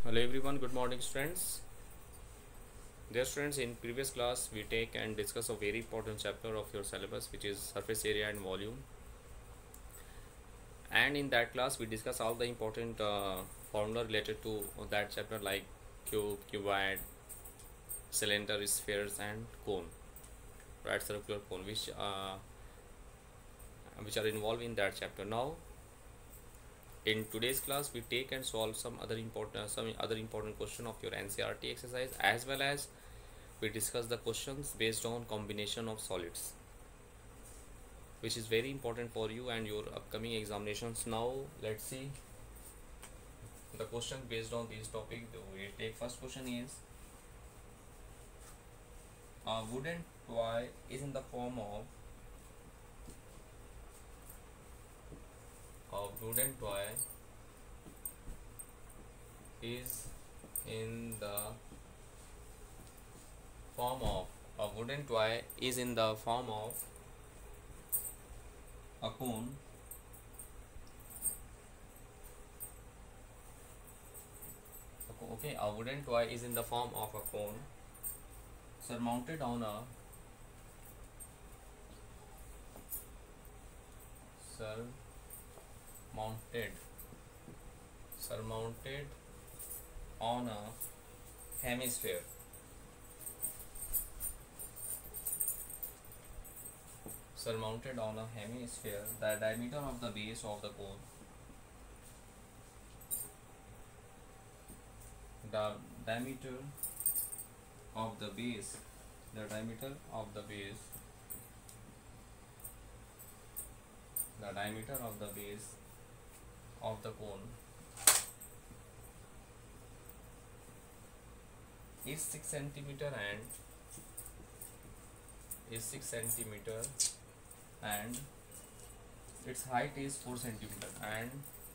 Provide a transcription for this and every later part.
Hello everyone, good morning students. Dear students, in previous class we take and discuss a very important chapter of your syllabus, which is surface area and volume. And in that class we discuss all the important formula related to that chapter, like cube, cuboid, cylinder, spheres and cone, right, circular cone, which are involved in that chapter. Now in today's class we take and solve some other important question of your NCERT exercise, as well as we discuss the questions based on combination of solids, which is very important for you and your upcoming examinations. Now let's see the question based on these topic. We take first question is a wooden toy is in the form of a wooden toy is in the form of a wooden toy is in the form of a cone a wooden toy is in the form of a cone surmounted on a surmounted on a hemisphere. Surmounted on a hemisphere, the diameter of the base of the cone, the diameter of the base, the diameter of the base, the diameter of the base of the cone is 6 centimeter and its height is 4 centimeter and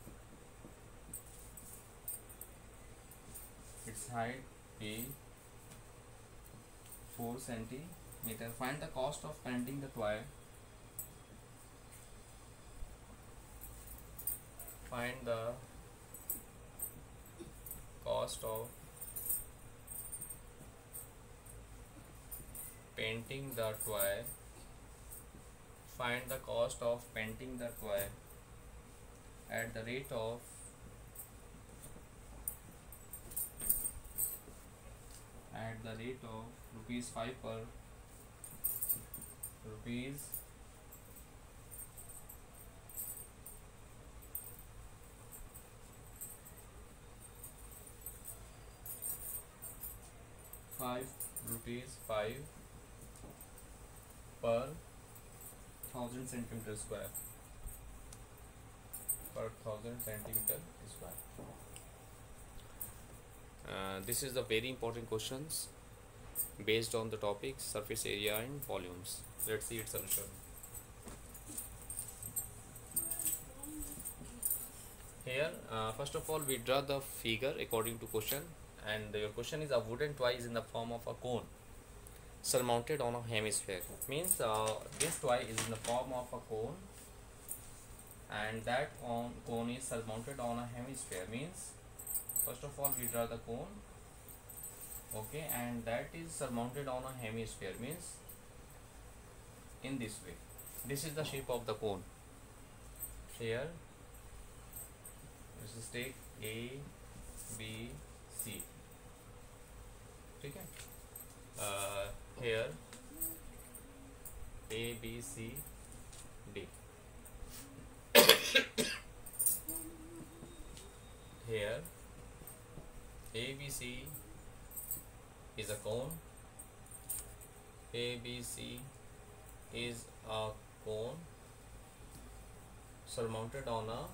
its height is 4 centimeter. Find the cost of painting the toy. Find the cost of painting the toy. Find the cost of painting the toy at the rate of rupees 5 per rupees 5 per 1000 centimeter square, per 1000 centimeter square. This is the very important questions based on the topics surface area and volumes. Let's see its solution. Here first of all we draw the figure according to question, and your question is a wooden toy is in the form of a cone surmounted on a hemisphere. Means this toy is in the form of a cone and that cone is surmounted on a hemisphere. Means first of all we draw the cone, okay, and that is surmounted on a hemisphere, means in this way. This is the shape of the cone. Here this is take A, B, C. Okay. Here A, B, C, D. Here A, B, C is a cone. A, B, C is a cone surmounted on a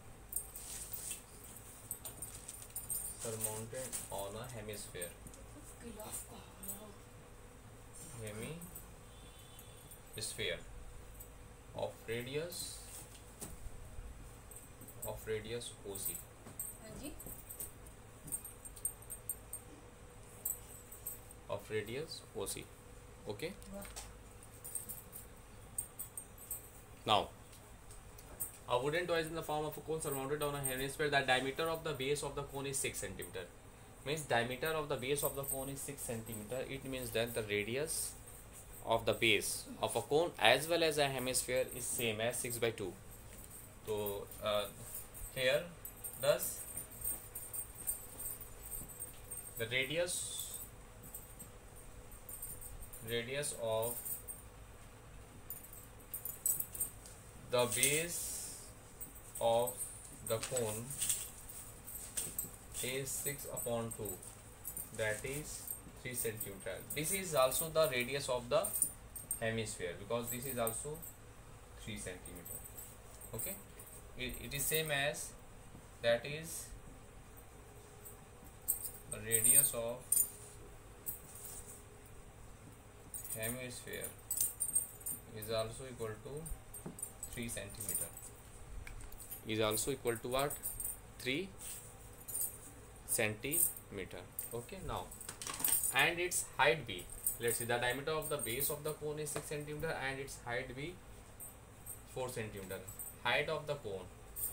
hemisphere. Hemisphere of radius OC. Of radius OC. Okay. Now a wooden toy is in the form of a cone surmounted on a hemisphere. The diameter of the base of the cone is 6 centimeter. means diameter of the base of the cone is 6 centimeter. It means that the radius of the base of a cone as well as a hemisphere is same as 6 by 2. So here thus the radius of the base of the cone is 6 upon 2, that is 3 centimeter. This is also the radius of the hemisphere because this is also 3 centimeter. Okay, it is same as, that is the radius of hemisphere is also equal to 3 centimeter, is also equal to what? 3 centimeter. Okay, now and its height be, let's see, the diameter of the base of the cone is 6 centimeter and its height be 4 centimeter. Height of the cone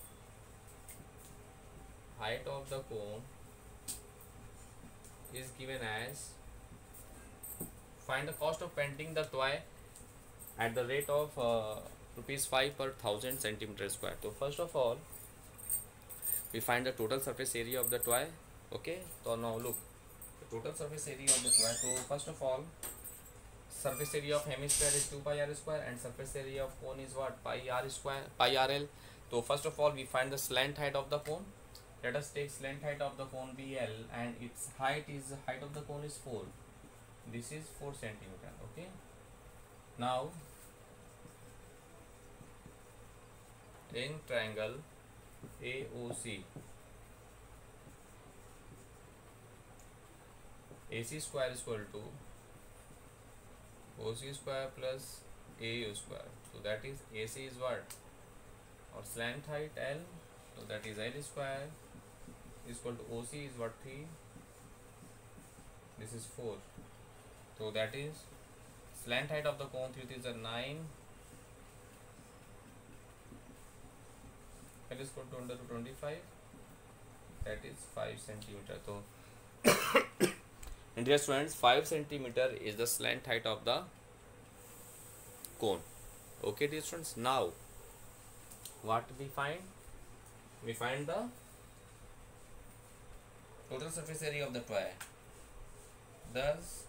is given as, find the cost of painting the toy at the rate of rupees 5 per 1000 centimeter square. So first of all we find the total surface area of the toy. Okay, so now look, the total surface area of the toy. So first of all, surface area of hemisphere is 2 pi r square and surface area of cone is what? Pi r square, pi rl. So first of all we find the slant height of the cone. Let us take slant height of the cone BL and its height of the cone is 4. This is 4 centimeter. Okay, now in triangle AOC, AC square is equal to OC square plus AU square. So that is AC is what? Or slant height L. So that is L square is equal to OC is what? 3. This is 4. So that is slant height of the cone 3 is a 9. L is equal to under 25. That is 5 centimeter. So dear students, 5 centimeter is the slant height of the cone. Okay, dear students. Now what we find? We find the total surface area of the toy. Thus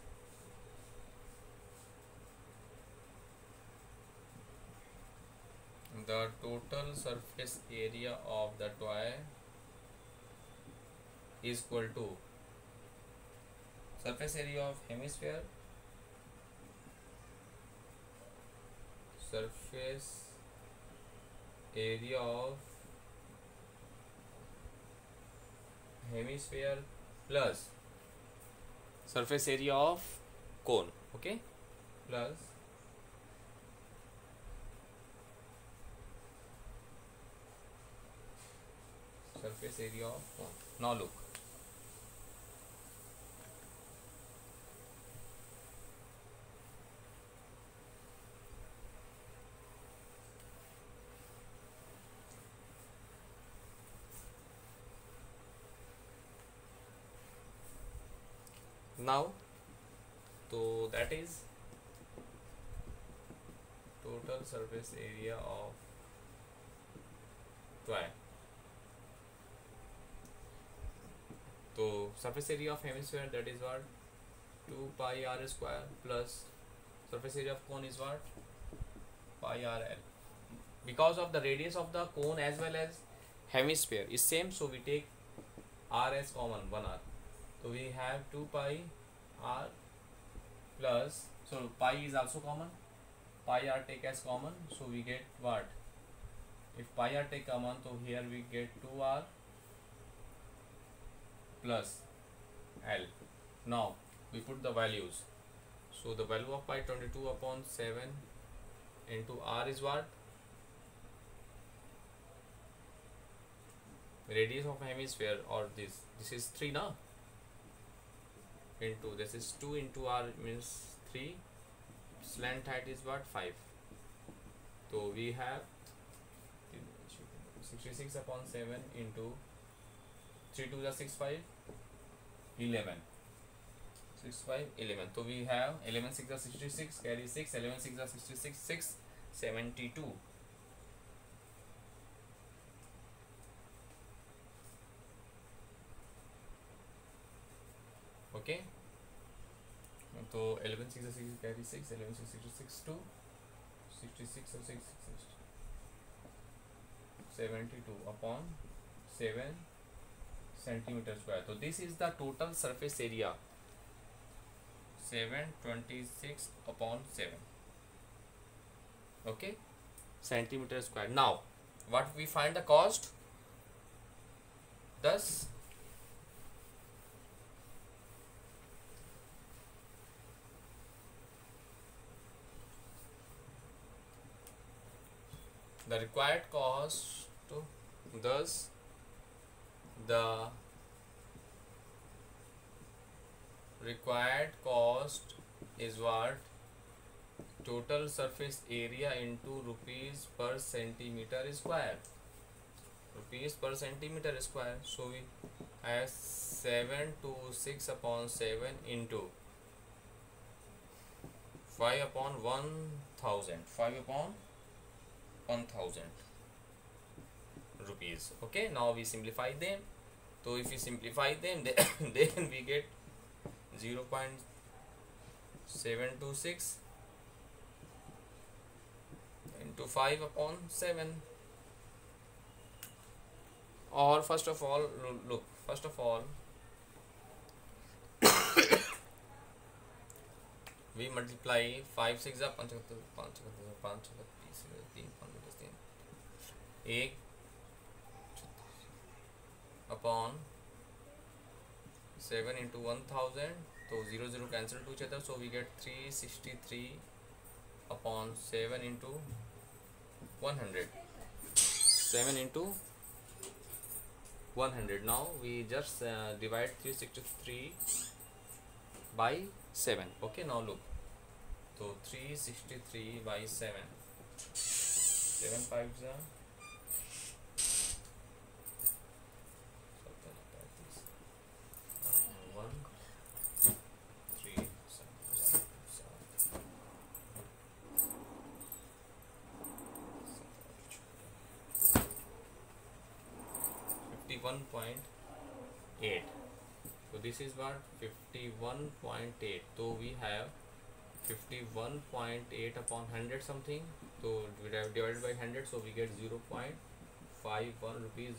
the total surface area of the toy is equal to surface area of hemisphere, surface area of hemisphere plus surface area of cone. Okay, plus surface area of cone. Now look, now so that is total surface area of toy. So surface area of hemisphere, that is what? 2 pi r square plus surface area of cone is what? Pi r l. Because of the radius of the cone as well as hemisphere is same, so we take r as common, 1 r. So we have 2 pi r plus, so pi is also common, pi r take as common, so we get what? If pi r take common, so here we get 2r plus L. Now we put the values. So the value of pi 22 upon 7 into r is what? Radius of hemisphere, or this is 3 now, into this is 2 into r means 3. Slant height is what? 5. So we have 66 upon 7 into 3 to the 6 5 11. 6 5 11. So we have 11 6 are 66, carry 6, 11 6 are 66, 6 72. Okay, so 11 6 are 6 carry 6, 11 6 66 2, 66 or 6 72 upon 7 centimeter square. So this is the total surface area, 726 upon 7. Okay, centimeter square. Now what we find the cost? Thus the required cost to, thus the required cost is what? Total surface area into rupees per centimeter square. Rupees per centimeter square. So we have 726 upon 7 into 5 upon 1000. 5 upon 1000 rupees. Okay, now we simplify them. So if we simplify them, then we get 0.726 into 5 upon 7. Or first of all, look, first of all we multiply 5 6 are 5 1 upon 7 into 1000. So 0 0 cancel to each other, so we get 363 upon 7 into 100. 7 into 100. Now we just divide 363 by 7. Okay, now look, so 363 by 7, 7 5s are 1 3 7 51.8. So this is what? 51.8. So we have 51.8 upon 100 something. So we have divided by 100, so we get 0.51 rupees,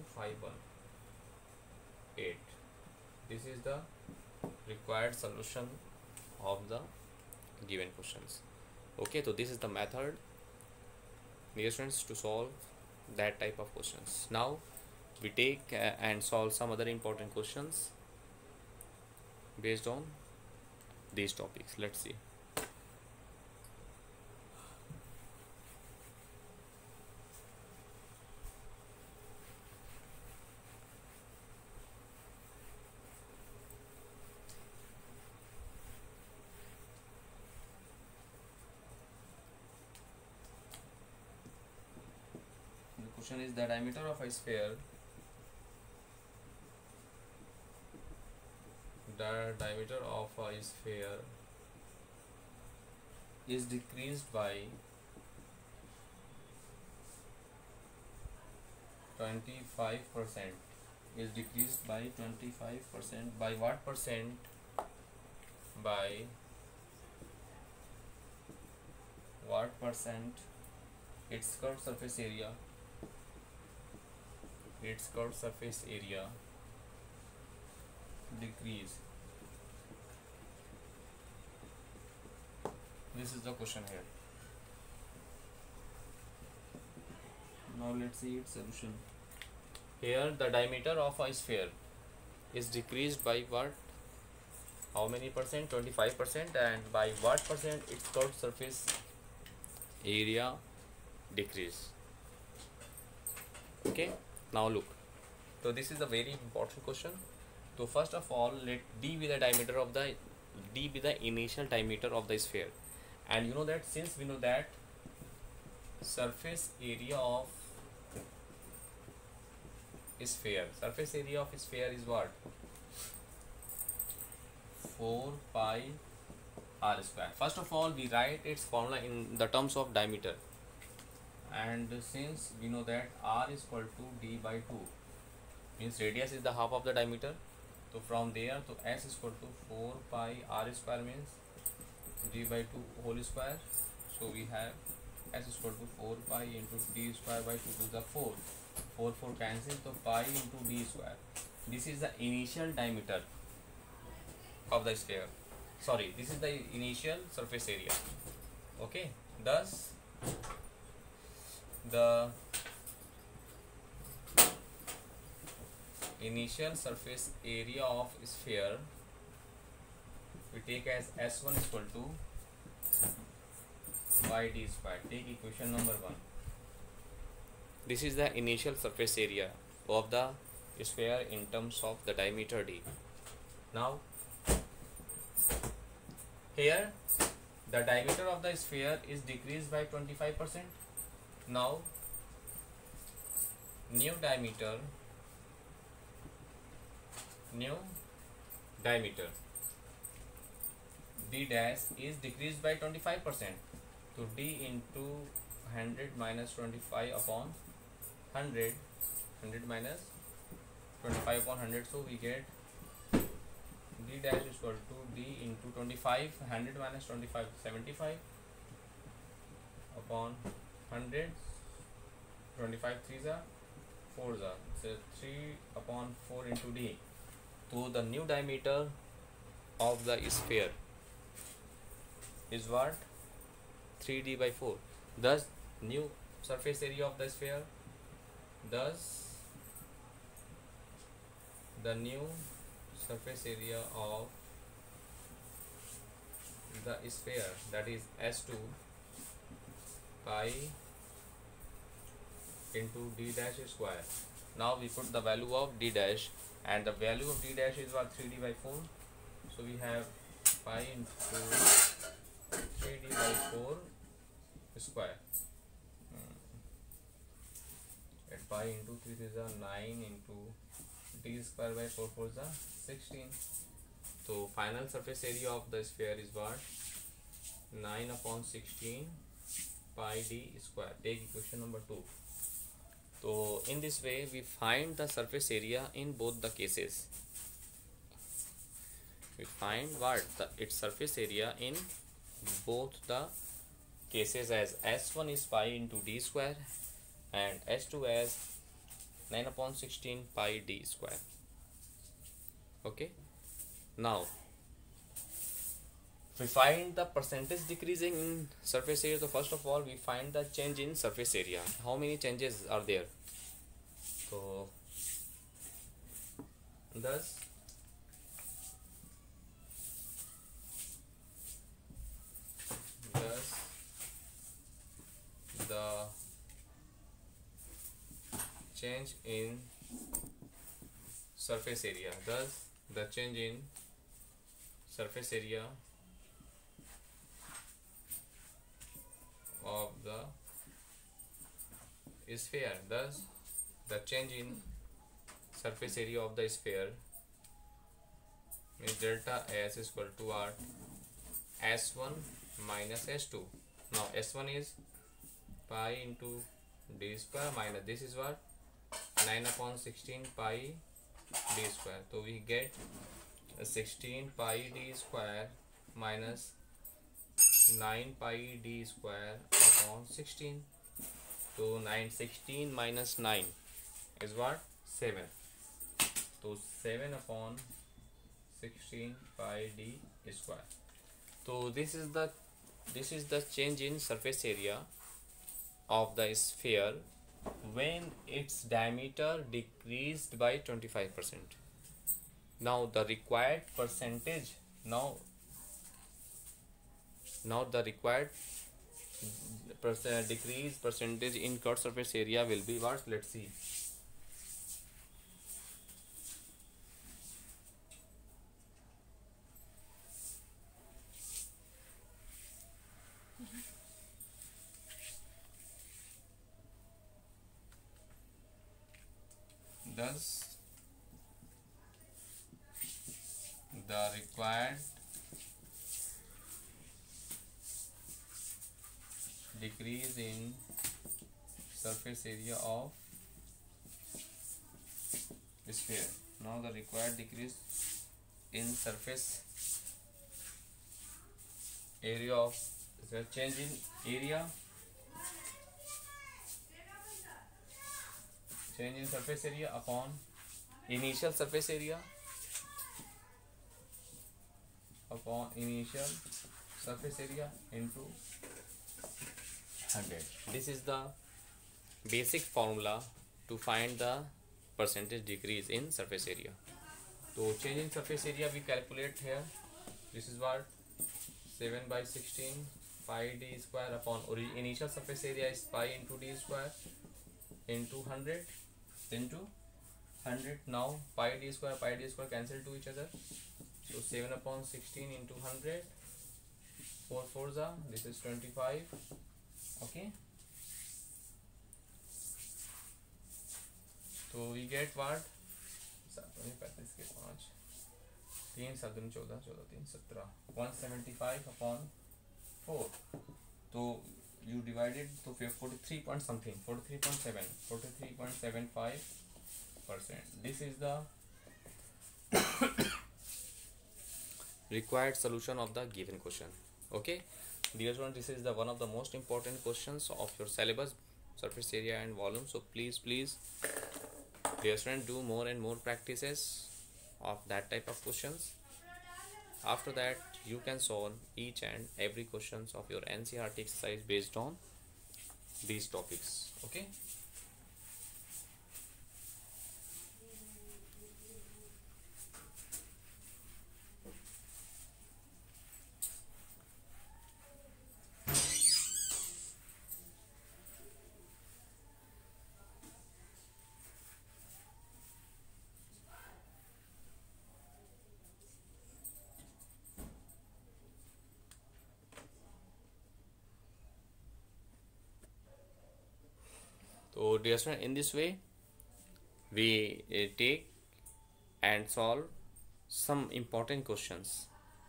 0.518. This is the required solution of the given questions. Okay, so this is the method, dear students, to solve that type of questions. Now we take and solve some other important questions based on these topics. Let's see. The question is the diameter of a sphere. The diameter of a sphere is decreased by 25%. Is decreased by 25%. By what percent? By what percent? Its curved surface area. Its curved surface area decrease. This is the question here. Now let's see its solution. Here the diameter of a sphere is decreased by what? How many percent? 25%. And by what percent its curved surface area decrease? Okay, now look, so this is a very important question. So first of all, let d be the diameter of the d be the initial diameter of the sphere, and you know that since we know that surface area of sphere is what? 4 pi r square. First of all, we write its formula in the terms of diameter, and since we know that r is equal to d by 2, means radius is the half of the diameter, so from there to s is equal to 4 pi r square means d by 2 whole square. So we have s is equal to 4 pi into d square by 2 to the 4, 4 cancel, so pi into d square. This is the initial diameter of the sphere. Sorry, this is the initial surface area. Okay, thus the initial surface area of sphere we take as S1 is equal to pi d square. Take equation number 1. This is the initial surface area of the sphere in terms of the diameter d. Now here the diameter of the sphere is decreased by 25%. Now new diameter d dash is decreased by 25%. So d into 100 minus 25 upon 100 minus 25 upon 100, so we get d dash is equal to d into 25, 100 minus 25, 75 upon 100, 25 3s are 4s are, so 3 upon 4 into d. So the new diameter of the sphere is what? 3d by 4. Thus new surface area of the sphere, thus the new surface area of the sphere, that is S2 pi into d dash square. Now we put the value of d dash, and the value of d dash is what? 3d by 4. So we have pi into 3d by 4 square. At pi into 3 is a 9 into d square by 4 is a 16. So final surface area of the sphere is what? 9 upon 16 pi d square. Take equation number 2. So in this way we find the surface area in both the cases. We find what? Its surface area in both the cases, as S1 is pi into d square and S2 as 9 upon 16 pi d square. Okay, now we find the percentage decreasing in surface area. So first of all we find the change in surface area. How many changes are there? So thus the change in surface area, thus the change in surface area of the sphere, thus the change in surface area of the sphere means delta S is equal to what? S1 minus S2. Now S1 is pi into d square minus this is what? 9 upon 16 pi d square. So we get 16 pi d square minus 9 pi d square upon 16. So 16 minus 9 is what? 7. So 7 upon 16 pi d square. So this is the change in surface area of the sphere when its diameter decreased by 25%. Now the required percentage, now the required decrease percentage in cut surface area will be what? Let's see. Thus the required decrease in surface area of sphere. Now the required decrease in surface area of the change in area, change in surface area upon initial surface area into 100. This is the basic formula to find the percentage decrease in surface area. So change in surface area we calculate here. This is what 7 by 16 pi d square upon initial surface area is pi into d square into 100 into 100. Now pi d square cancel to each other. So 7 upon 16 into 100. 4 4s are, this is 25. Okay. तो we get what 35 के 5 3 7 14 14 3 17 175 upon 4. तो you divided तो 43 point something 43.75%. This is the required solution of the given question. Okay, dear students, this is the one of the most important questions of your syllabus, surface area and volume. So please dear students, do more and more practices of that type of questions. After that you can solve each and every questions of your NCERT exercise based on these topics. Okay. So dear students, in this way we take and solve some important questions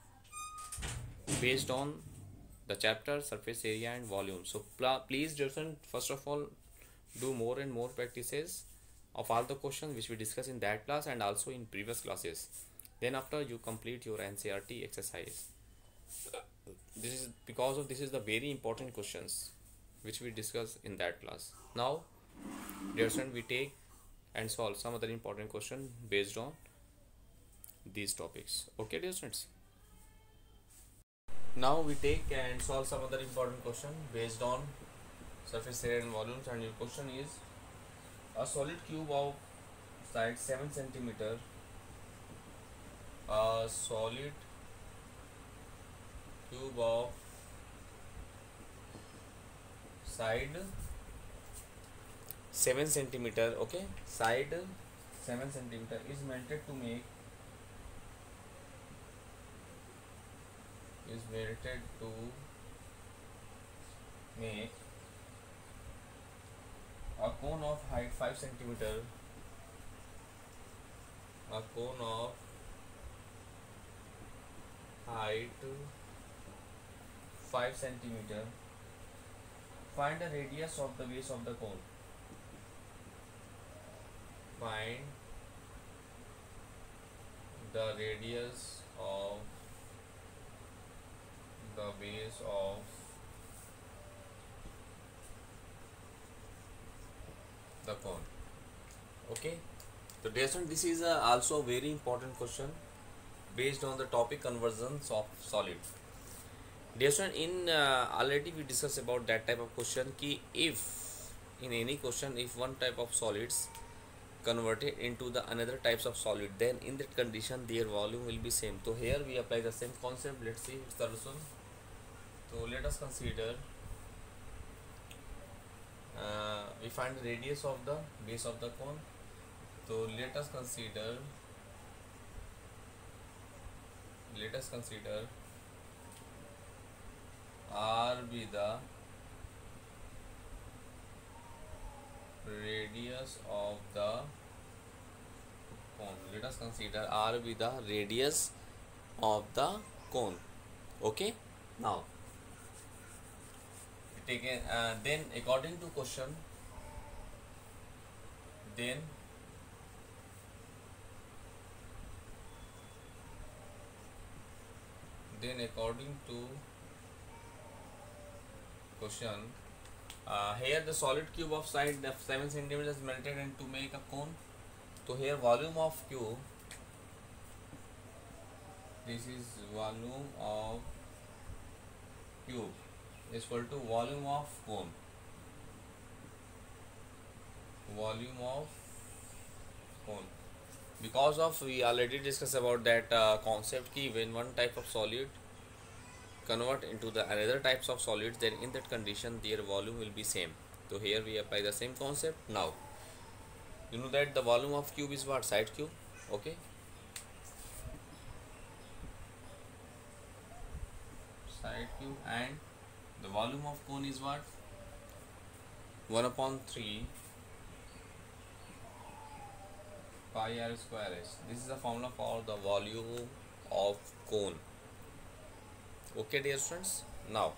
based on the chapter surface area and volume. So please dear students, first of all do more and more practices of all the questions which we discussed in that class and also in previous classes. Then after you complete your NCERT exercise. This is because of this is the very important questions which we discussed in that class. Now dear students, we take and solve some other important question based on these topics. Okay dear students. Now we take and solve some other important question based on surface area and volumes, and your question is a solid cube of side 7 centimeter. A solid cube of side 7 centimeter. Okay, side 7 centimeter is melted to make a cone of height 5 centimeter. A cone of height 5 centimeter. Find the radius of the base of the cone. Find the radius of the base of the cone. Okay, so dear students, this is also a very important question based on the topic conversions of solid. Dear student, in already we discussed about that type of question ki if in any question if one type of solids converted into the another types of solid, then in that condition their volume will be same. So here we apply the same concept. Let's see its solution. So let us consider we find the radius of the base of the cone. So let us consider R be the radius of the cone. Let us consider R be the radius of the cone. Okay, now take then according to question, then according to question, here the solid cube of side 7 centimeters melted and to make a cone. So here volume of cube, this is volume of cube is equal to volume of cone. Volume of cone. Because of we already discussed about that concept key, when one type of solid convert into the another types of solids, then in that condition their volume will be same. So here we apply the same concept. Now you know that the volume of cube is what? Side cube. Okay, side cube, and the volume of cone is what? 1 upon 3 pi r square h. This is the formula for the volume of cone. Okay dear students, now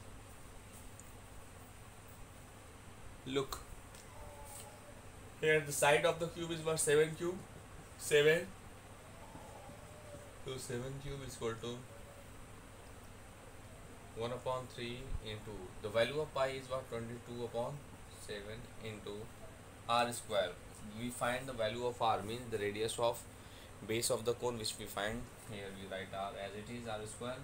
look here, the side of the cube is what? 7 cube. 7, so 7 cube is equal to 1 upon 3 into the value of pi is what? 22 upon 7 into r square. We find the value of r, means the radius of base of the cone, which we find here. We write r as it is, r square,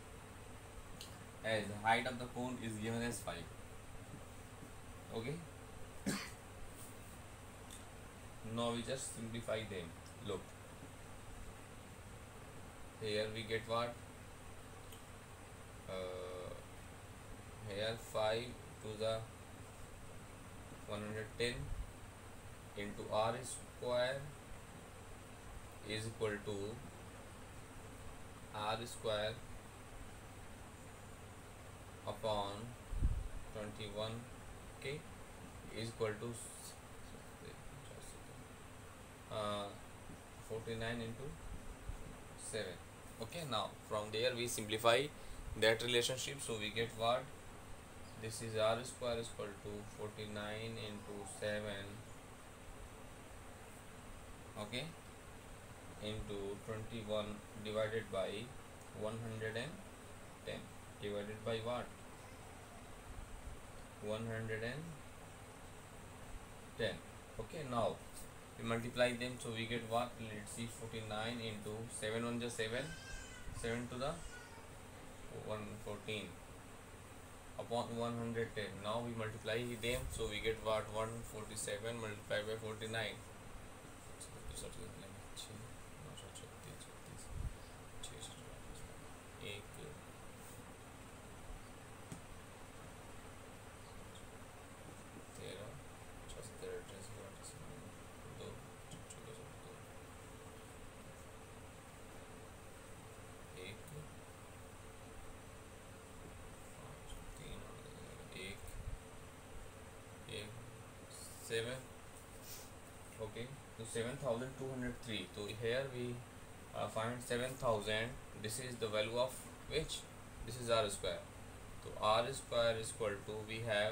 as height of the cone is given as 5. Okay, now we just simplify them. Look here, we get what? Here 5 to the 110 into r square is equal to r square upon 21, okay, is equal to 49 into 7. Okay, now from there we simplify that relationship, so we get what? This is r square is equal to 49 into 7, okay, into 21 divided by 110 divided by what? 110. Okay, now we multiply them, so we get what? Let's see, 49 into 7 1 just 7, 7 to the 114 upon 110. Now we multiply them, so we get what? 147 multiplied by 49. Seven. Okay, so 7203. So here we find 7000. This is the value of which? This is r square. So r square is equal to, we have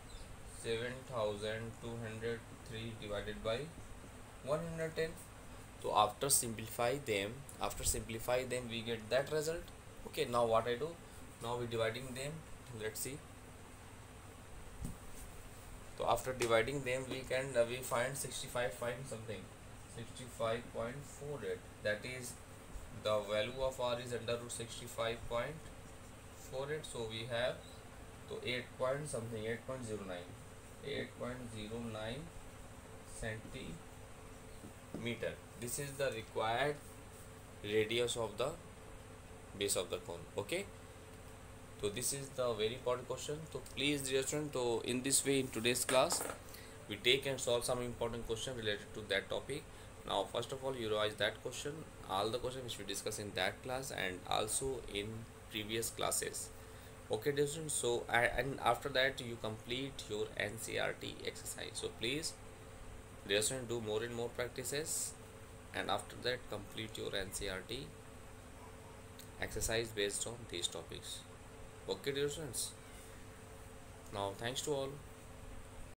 7203 divided by 110. So after simplify them, we get that result. Okay, now what I do? Now we dividing them. Let's see. So after dividing them, we can we find 65 something, 65.48. That is the value of r is under root 65.48. So we have, so 8 point something, 8.09 centimeter. This is the required radius of the base of the cone. Okay, so this is the very important question. So please dear student, so in this way in today's class we take and solve some important question related to that topic. Now first of all you revise that question, all the questions which we discuss in that class and also in previous classes. Okay dear students, so and after that you complete your NCERT exercise. So please dear student, do more and more practices, and after that complete your NCERT exercise based on these topics. Okay, dear friends. Now, thanks to all.